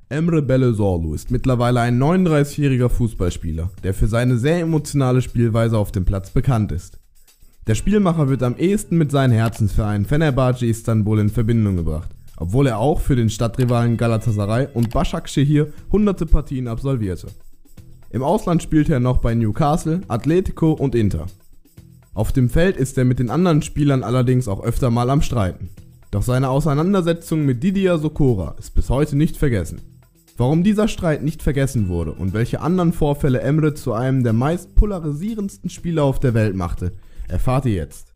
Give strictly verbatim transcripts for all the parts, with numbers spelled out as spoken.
Emre Belözoğlu ist mittlerweile ein neununddreißigjähriger Fußballspieler, der für seine sehr emotionale Spielweise auf dem Platz bekannt ist. Der Spielmacher wird am ehesten mit seinem Herzensverein Fenerbahce Istanbul in Verbindung gebracht, obwohl er auch für den Stadtrivalen Galatasaray und Başakşehir hunderte Partien absolvierte. Im Ausland spielte er noch bei Newcastle, Atletico und Inter. Auf dem Feld ist er mit den anderen Spielern allerdings auch öfter mal am Streiten. Doch seine Auseinandersetzung mit Didier Socora ist bis heute nicht vergessen. Warum dieser Streit nicht vergessen wurde und welche anderen Vorfälle Emre zu einem der meist polarisierendsten Spieler auf der Welt machte, erfahrt ihr jetzt.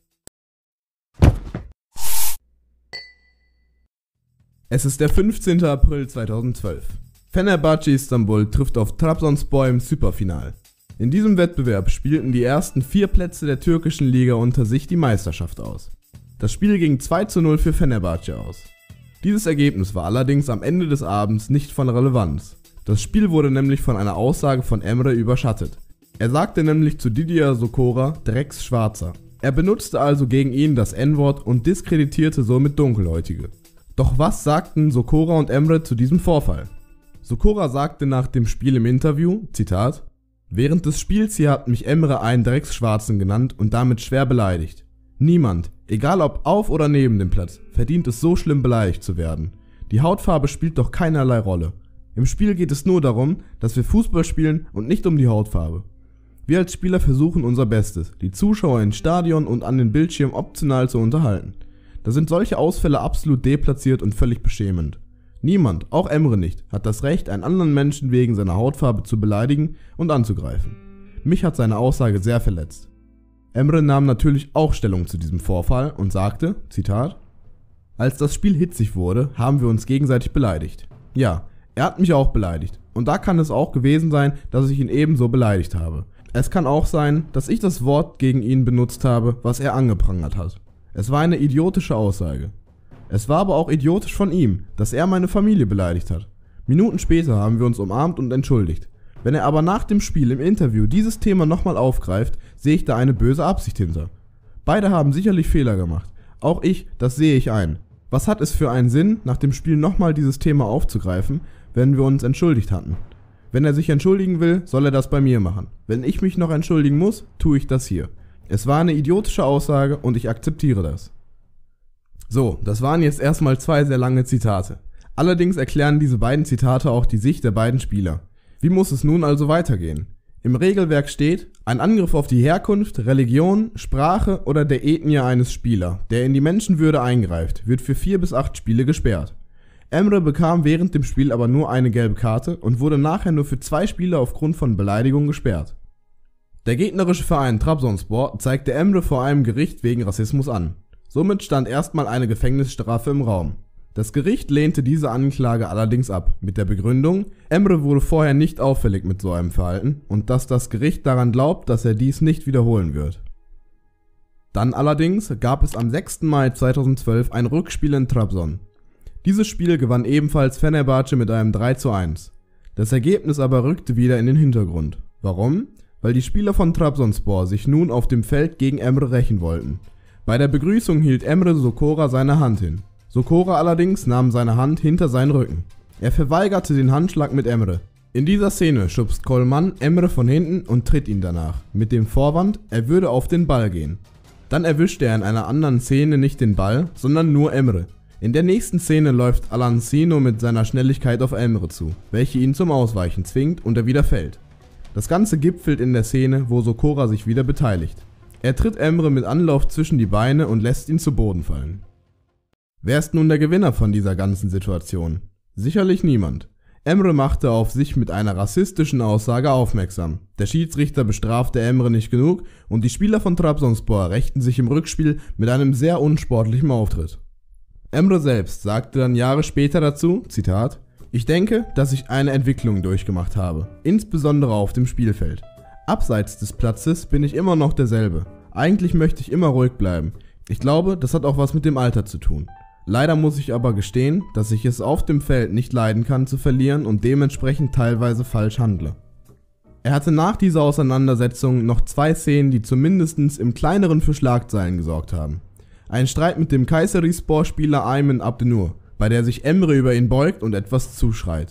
Es ist der fünfzehnte April zweitausendzwölf. Fenerbahce Istanbul trifft auf Trabzonspor im Superfinal. In diesem Wettbewerb spielten die ersten vier Plätze der türkischen Liga unter sich die Meisterschaft aus. Das Spiel ging zwei zu null für Fenerbahce aus. Dieses Ergebnis war allerdings am Ende des Abends nicht von Relevanz. Das Spiel wurde nämlich von einer Aussage von Emre überschattet. Er sagte nämlich zu Didier Socora Drecksschwarzer. Er benutzte also gegen ihn das En-Wort und diskreditierte somit Dunkelhäutige. Doch was sagten Socora und Emre zu diesem Vorfall? Socora sagte nach dem Spiel im Interview, Zitat: „Während des Spiels hier hat mich Emre einen Drecksschwarzen genannt und damit schwer beleidigt. Niemand, egal ob auf oder neben dem Platz, verdient es so schlimm beleidigt zu werden. Die Hautfarbe spielt doch keinerlei Rolle. Im Spiel geht es nur darum, dass wir Fußball spielen und nicht um die Hautfarbe. Wir als Spieler versuchen unser Bestes, die Zuschauer ins Stadion und an den Bildschirm optional zu unterhalten. Da sind solche Ausfälle absolut deplatziert und völlig beschämend. Niemand, auch Emre nicht, hat das Recht, einen anderen Menschen wegen seiner Hautfarbe zu beleidigen und anzugreifen. Mich hat seine Aussage sehr verletzt." Emre nahm natürlich auch Stellung zu diesem Vorfall und sagte, Zitat: „Als das Spiel hitzig wurde, haben wir uns gegenseitig beleidigt. Ja, er hat mich auch beleidigt und da kann es auch gewesen sein, dass ich ihn ebenso beleidigt habe. Es kann auch sein, dass ich das Wort gegen ihn benutzt habe, was er angeprangert hat. Es war eine idiotische Aussage. Es war aber auch idiotisch von ihm, dass er meine Familie beleidigt hat. Minuten später haben wir uns umarmt und entschuldigt. Wenn er aber nach dem Spiel im Interview dieses Thema nochmal aufgreift, sehe ich da eine böse Absicht hinter. Beide haben sicherlich Fehler gemacht. Auch ich, das sehe ich ein. Was hat es für einen Sinn, nach dem Spiel nochmal dieses Thema aufzugreifen, wenn wir uns entschuldigt hatten? Wenn er sich entschuldigen will, soll er das bei mir machen. Wenn ich mich noch entschuldigen muss, tue ich das hier. Es war eine idiotische Aussage und ich akzeptiere das." So, das waren jetzt erstmal zwei sehr lange Zitate. Allerdings erklären diese beiden Zitate auch die Sicht der beiden Spieler. Wie muss es nun also weitergehen? Im Regelwerk steht, ein Angriff auf die Herkunft, Religion, Sprache oder der Ethnie eines Spielers, der in die Menschenwürde eingreift, wird für vier bis acht Spiele gesperrt. Emre bekam während dem Spiel aber nur eine gelbe Karte und wurde nachher nur für zwei Spiele aufgrund von Beleidigung gesperrt. Der gegnerische Verein Trabzonspor zeigte Emre vor einem Gericht wegen Rassismus an. Somit stand erstmal eine Gefängnisstrafe im Raum. Das Gericht lehnte diese Anklage allerdings ab, mit der Begründung, Emre wurde vorher nicht auffällig mit so einem Verhalten und dass das Gericht daran glaubt, dass er dies nicht wiederholen wird. Dann allerdings gab es am sechsten Mai zweitausendzwölf ein Rückspiel in Trabzon. Dieses Spiel gewann ebenfalls Fenerbahce mit einem drei zu eins. Das Ergebnis aber rückte wieder in den Hintergrund. Warum? Weil die Spieler von Trabzonspor sich nun auf dem Feld gegen Emre rächen wollten. Bei der Begrüßung hielt Emre Socora seine Hand hin. Socora allerdings nahm seine Hand hinter seinen Rücken. Er verweigerte den Handschlag mit Emre. In dieser Szene schubst Coleman Emre von hinten und tritt ihn danach, mit dem Vorwand, er würde auf den Ball gehen. Dann erwischt er in einer anderen Szene nicht den Ball, sondern nur Emre. In der nächsten Szene läuft Alancino mit seiner Schnelligkeit auf Emre zu, welche ihn zum Ausweichen zwingt und er wieder fällt. Das Ganze gipfelt in der Szene, wo Socora sich wieder beteiligt. Er tritt Emre mit Anlauf zwischen die Beine und lässt ihn zu Boden fallen. Wer ist nun der Gewinner von dieser ganzen Situation? Sicherlich niemand. Emre machte auf sich mit einer rassistischen Aussage aufmerksam. Der Schiedsrichter bestrafte Emre nicht genug und die Spieler von Trabzonspor rächten sich im Rückspiel mit einem sehr unsportlichen Auftritt. Emre selbst sagte dann Jahre später dazu, Zitat: „Ich denke, dass ich eine Entwicklung durchgemacht habe, insbesondere auf dem Spielfeld. Abseits des Platzes bin ich immer noch derselbe. Eigentlich möchte ich immer ruhig bleiben. Ich glaube, das hat auch was mit dem Alter zu tun. Leider muss ich aber gestehen, dass ich es auf dem Feld nicht leiden kann zu verlieren und dementsprechend teilweise falsch handle." Er hatte nach dieser Auseinandersetzung noch zwei Szenen, die zumindest im Kleineren für Schlagzeilen gesorgt haben. Ein Streit mit dem Kayserispor-Spieler Aymen Abdenur, bei der sich Emre über ihn beugt und etwas zuschreit.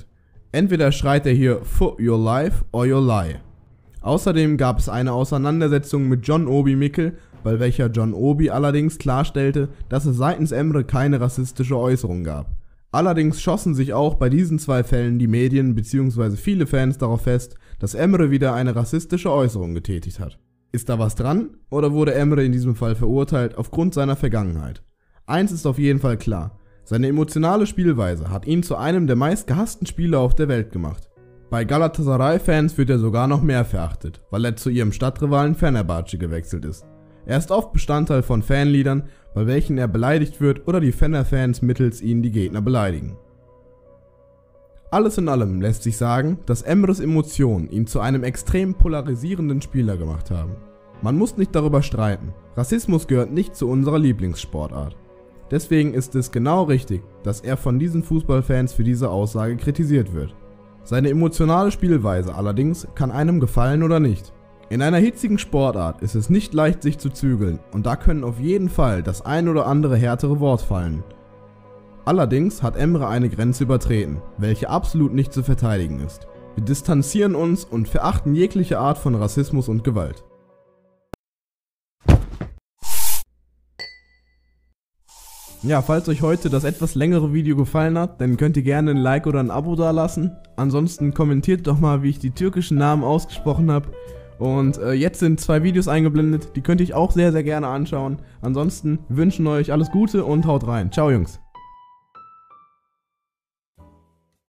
Entweder schreit er hier "For your life or your lie". Außerdem gab es eine Auseinandersetzung mit John Obi Mikel, bei welcher John Obi allerdings klarstellte, dass es seitens Emre keine rassistische Äußerung gab. Allerdings schossen sich auch bei diesen zwei Fällen die Medien bzw. viele Fans darauf fest, dass Emre wieder eine rassistische Äußerung getätigt hat. Ist da was dran, oder wurde Emre in diesem Fall verurteilt aufgrund seiner Vergangenheit? Eins ist auf jeden Fall klar: Seine emotionale Spielweise hat ihn zu einem der meistgehassten Spieler auf der Welt gemacht. Bei Galatasaray-Fans wird er sogar noch mehr verachtet, weil er zu ihrem Stadtrivalen Fenerbahce gewechselt ist. Er ist oft Bestandteil von Fanliedern, bei welchen er beleidigt wird oder die Fener-Fans mittels ihnen die Gegner beleidigen. Alles in allem lässt sich sagen, dass Emres Emotionen ihn zu einem extrem polarisierenden Spieler gemacht haben. Man muss nicht darüber streiten, Rassismus gehört nicht zu unserer Lieblingssportart. Deswegen ist es genau richtig, dass er von diesen Fußballfans für diese Aussage kritisiert wird. Seine emotionale Spielweise allerdings kann einem gefallen oder nicht. In einer hitzigen Sportart ist es nicht leicht, sich zu zügeln, und da können auf jeden Fall das ein oder andere härtere Wort fallen. Allerdings hat Emre eine Grenze übertreten, welche absolut nicht zu verteidigen ist. Wir distanzieren uns und verachten jegliche Art von Rassismus und Gewalt. Ja, falls euch heute das etwas längere Video gefallen hat, dann könnt ihr gerne ein Like oder ein Abo dalassen. Ansonsten kommentiert doch mal, wie ich die türkischen Namen ausgesprochen habe. Und äh, jetzt sind zwei Videos eingeblendet, die könnt ihr euch auch sehr, sehr gerne anschauen. Ansonsten wünschen euch alles Gute und haut rein. Ciao Jungs.